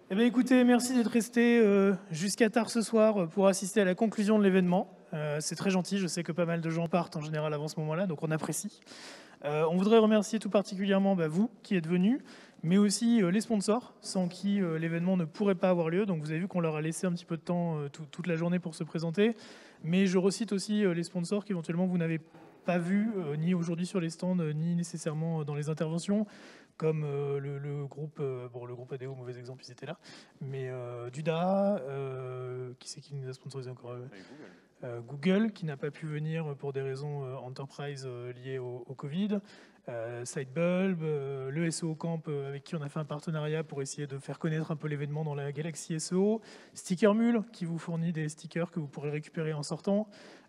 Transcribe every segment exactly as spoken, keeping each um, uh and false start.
Eh bien, écoutez, merci d'être resté euh, jusqu'à tard ce soir pour assister à la conclusion de l'événement. Euh, c'est très gentil, je sais que pas mal de gens partent en général avant ce moment-là, donc on apprécie. Euh, on voudrait remercier tout particulièrement bah, vous qui êtes venus, mais aussi euh, les sponsors, sans qui euh, l'événement ne pourrait pas avoir lieu. Donc vous avez vu qu'on leur a laissé un petit peu de temps euh, tout, toute la journée pour se présenter. Mais je recite aussi euh, les sponsors qu'éventuellement vous n'avez pas vus, euh, ni aujourd'hui sur les stands, euh, ni nécessairement dans les interventions, comme euh, le, le groupe, euh, bon le groupe A D O, mauvais exemple, ils étaient là, mais euh, Duda, euh, qui c'est qui nous a sponsorisé encore euh, Google. Euh, Google, qui n'a pas pu venir pour des raisons euh, enterprise euh, liées au, au Covid, euh, Sidebulb, euh, le S E O Camp euh, avec qui on a fait un partenariat pour essayer de faire connaître un peu l'événement dans la galaxie S E O, Stickermule qui vous fournit des stickers que vous pourrez récupérer en sortant,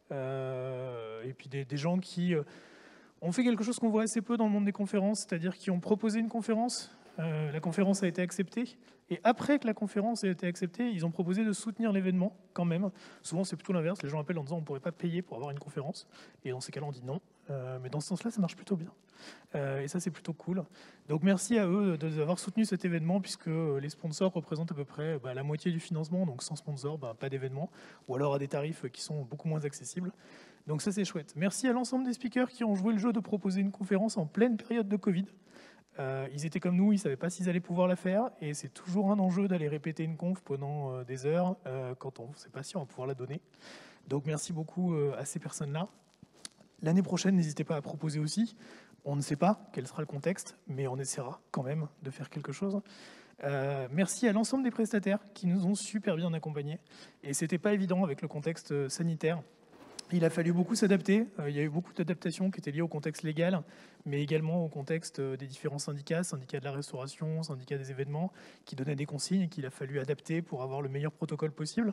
euh, et puis des, des gens qui euh, ont fait quelque chose qu'on voit assez peu dans le monde des conférences, c'est-à-dire qui ont proposé une conférence, euh, la conférence a été acceptée, et après que la conférence a été acceptée, ils ont proposé de soutenir l'événement quand même. Souvent c'est plutôt l'inverse, les gens appellent en disant on ne pourrait pas payer pour avoir une conférence, et dans ces cas-là on dit non, euh, mais dans ce sens-là ça marche plutôt bien. Euh, et ça c'est plutôt cool. Donc merci à eux d'avoir soutenu cet événement, puisque les sponsors représentent à peu près bah, la moitié du financement, donc sans sponsor, bah, pas d'événement, ou alors à des tarifs qui sont beaucoup moins accessibles. Donc ça c'est chouette. Merci à l'ensemble des speakers qui ont joué le jeu de proposer une conférence en pleine période de Covid. Euh, ils étaient comme nous, ils ne savaient pas s'ils allaient pouvoir la faire, et c'est toujours un enjeu d'aller répéter une conf pendant euh, des heures euh, quand on ne sait pas si on va pouvoir la donner. Donc merci beaucoup euh, à ces personnes-là. L'année prochaine, n'hésitez pas à proposer aussi. On ne sait pas quel sera le contexte, mais on essaiera quand même de faire quelque chose. Euh, merci à l'ensemble des prestataires qui nous ont super bien accompagnés. Et c'était pas évident avec le contexte sanitaire. Il a fallu beaucoup s'adapter. Euh, il y a eu beaucoup d'adaptations qui étaient liées au contexte légal, mais également au contexte des différents syndicats, syndicats de la restauration, syndicats des événements, qui donnaient des consignes et qu'il a fallu adapter pour avoir le meilleur protocole possible.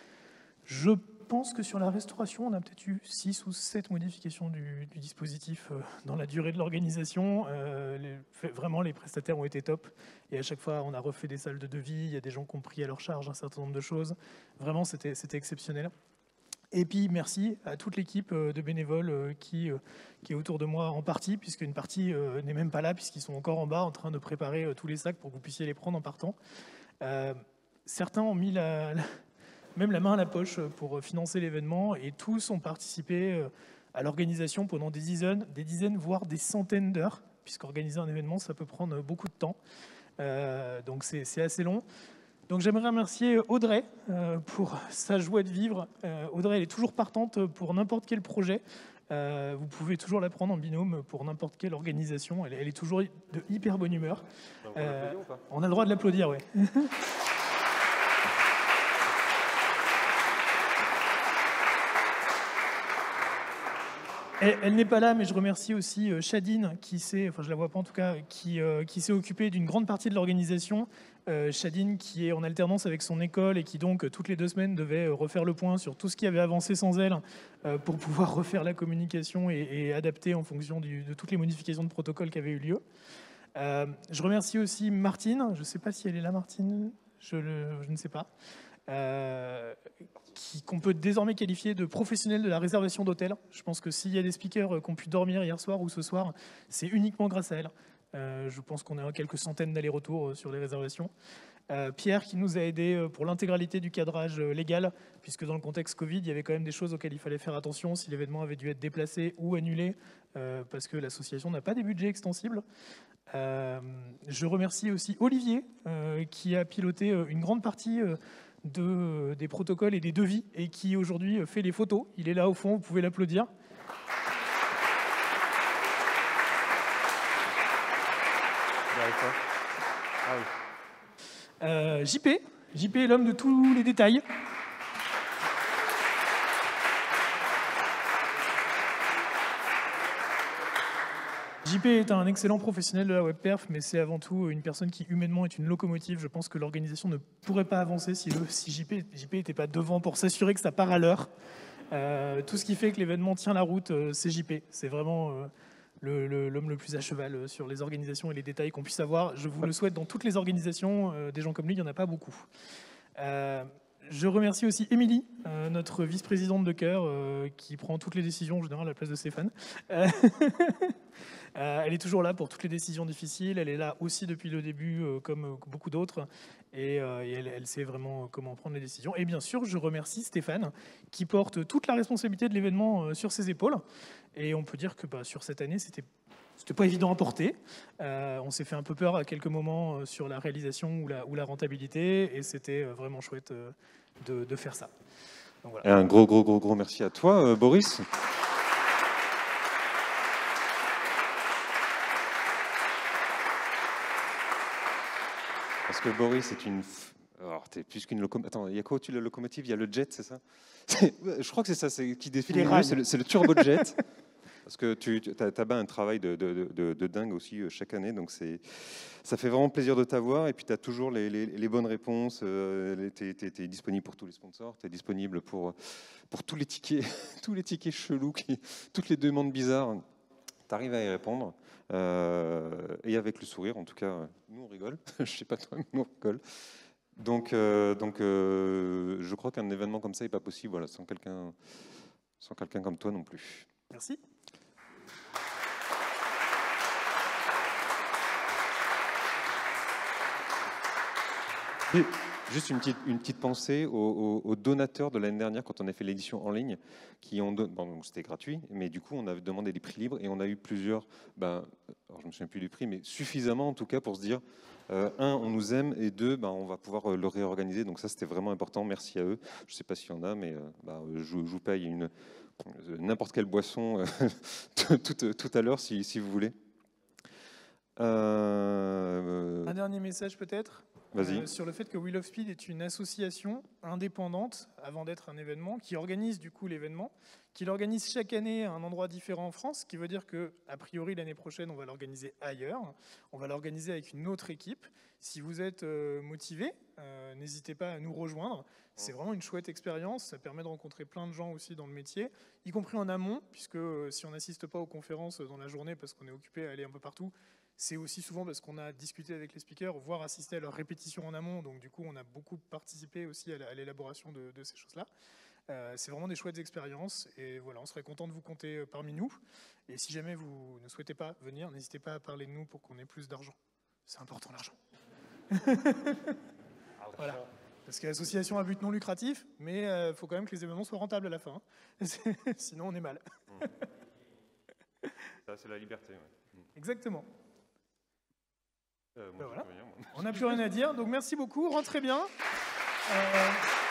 Je pense que sur la restauration, on a peut-être eu six ou sept modifications du, du dispositif euh, dans la durée de l'organisation. Euh, les, vraiment, les prestataires ont été top. Et à chaque fois, on a refait des salles de devis. Il y a des gens qui ont pris à leur charge un certain nombre de choses. Vraiment, c'était c'était exceptionnel. Et puis merci à toute l'équipe de bénévoles qui, qui est autour de moi en partie, puisqu'une partie n'est même pas là, puisqu'ils sont encore en bas en train de préparer tous les sacs pour que vous puissiez les prendre en partant. Euh, certains ont mis la, la, même la main à la poche pour financer l'événement, et tous ont participé à l'organisation pendant des dizaines, des dizaines, voire des centaines d'heures, puisqu'organiser un événement, ça peut prendre beaucoup de temps. Euh, donc c'est assez long. Donc j'aimerais remercier Audrey euh, pour sa joie de vivre. Euh, Audrey, elle est toujours partante pour n'importe quel projet. Euh, vous pouvez toujours la prendre en binôme pour n'importe quelle organisation. Elle, elle est toujours de hyper bonne humeur. On, euh, ou pas on a le droit de l'applaudir, oui. Elle, elle n'est pas là, mais je remercie aussi euh, Shadine, qui s'est, enfin je la vois pas en tout cas, qui, euh, qui s'est occupée d'une grande partie de l'organisation. Euh, Shadine, qui est en alternance avec son école et qui donc toutes les deux semaines devait refaire le point sur tout ce qui avait avancé sans elle euh, pour pouvoir refaire la communication et, et adapter en fonction du, de toutes les modifications de protocole qui avaient eu lieu. Euh, je remercie aussi Martine. Je ne sais pas si elle est là, Martine. Je, le, je ne sais pas. Euh, qu'on peut désormais qualifier de professionnels de la réservation d'hôtels. Je pense que s'il y a des speakers qui ont pu dormir hier soir ou ce soir, c'est uniquement grâce à elle. Euh, je pense qu'on est à quelques centaines d'allers-retours sur les réservations. Euh, Pierre qui nous a aidés pour l'intégralité du cadrage légal, puisque dans le contexte Covid, il y avait quand même des choses auxquelles il fallait faire attention si l'événement avait dû être déplacé ou annulé, euh, parce que l'association n'a pas des budgets extensibles. Euh, je remercie aussi Olivier, euh, qui a piloté une grande partie euh, de, des protocoles et des devis, et qui aujourd'hui fait les photos. Il est là au fond, vous pouvez l'applaudir. Ah oui. Euh, J P, J P est l'homme de tous les détails. J P est un excellent professionnel de la webperf, mais c'est avant tout une personne qui humainement est une locomotive. Je pense que l'organisation ne pourrait pas avancer si, le, si J P n'était pas devant pour s'assurer que ça part à l'heure. Euh, tout ce qui fait que l'événement tient la route, euh, c'est J P. C'est vraiment euh, l'homme le, le, le plus à cheval sur les organisations et les détails qu'on puisse avoir. Je vous le souhaite dans toutes les organisations. Euh, des gens comme lui, il n'y en a pas beaucoup. Euh, Je remercie aussi Émilie, euh, notre vice-présidente de cœur, euh, qui prend toutes les décisions en général à la place de Stéphane. Euh Euh, elle est toujours là pour toutes les décisions difficiles. Elle est là aussi depuis le début, euh, comme euh, beaucoup d'autres. Et, euh, et elle, elle sait vraiment comment prendre les décisions. Et bien sûr, je remercie Stéphane, qui porte toute la responsabilité de l'événement euh, sur ses épaules. Et on peut dire que bah, sur cette année, c'était C'était pas évident à porter. Euh, on s'est fait un peu peur à quelques moments euh, sur la réalisation ou la, ou la rentabilité, et c'était euh, vraiment chouette euh, de, de faire ça. Donc, voilà. Et un gros, gros, gros, gros merci à toi, euh, Boris. Parce que Boris est une... Alors, t'es plus qu'une locomotive. Attends, il y a quoi au-dessus de la locomotive? Il y a le jet, c'est ça? Je crois que c'est ça c'est... qui définit le mieux, c'est le, c'est le turbojet. Parce que tu, tu as bien un travail de, de, de, de dingue aussi euh, chaque année, donc c'est, ça fait vraiment plaisir de t'avoir. Et puis tu as toujours les, les, les bonnes réponses, euh, tu es disponible pour tous les sponsors, tu es disponible pour, pour tous les tickets, tous les tickets chelous, qui, toutes les demandes bizarres, tu arrives à y répondre. Euh, et avec le sourire, en tout cas, nous on rigole, je sais pas toi, mais nous on rigole. Donc, euh, donc euh, je crois qu'un événement comme ça n'est pas possible voilà, sans quelqu'un sans quelqu'un comme toi non plus. Merci. Et juste une petite, une petite pensée aux, aux, aux donateurs de l'année dernière quand on a fait l'édition en ligne, qui ont don... bon, c'était gratuit, mais du coup on avait demandé des prix libres et on a eu plusieurs, ben, alors je me souviens plus du prix, mais suffisamment en tout cas pour se dire, euh, un, on nous aime et deux, ben, on va pouvoir le réorganiser. Donc ça c'était vraiment important. Merci à eux. Je sais pas s'il y en a, mais euh, ben, je, je vous paye une n'importe quelle boisson tout, tout, tout à l'heure si, si vous voulez. Euh... Un dernier message peut-être euh, sur le fait que Wheel of Speed est une association indépendante, avant d'être un événement, qui organise du coup l'événement, qui l'organise chaque année à un endroit différent en France, ce qui veut dire qu'a priori l'année prochaine on va l'organiser ailleurs, on va l'organiser avec une autre équipe. Si vous êtes euh, motivé, euh, n'hésitez pas à nous rejoindre. C'est vraiment une chouette expérience, ça permet de rencontrer plein de gens aussi dans le métier, y compris en amont, puisque euh, si on n'assiste pas aux conférences dans la journée parce qu'on est occupé à aller un peu partout, c'est aussi souvent parce qu'on a discuté avec les speakers, voire assisté à leurs répétitions en amont. Donc du coup, on a beaucoup participé aussi à l'élaboration de, de ces choses-là. Euh, c'est vraiment des chouettes expériences. Et voilà, on serait content de vous compter parmi nous. Et si jamais vous ne souhaitez pas venir, n'hésitez pas à parler de nous pour qu'on ait plus d'argent. C'est important l'argent. Voilà. Parce que l'association a but non lucratif, mais il euh, faut quand même que les événements soient rentables à la fin. Sinon, on est mal. Ça, c'est la liberté. Ouais. Exactement. Euh, moi, ben voilà. rien, moi. On n'a plus rien à dire, donc merci beaucoup, rentrez bien. Euh...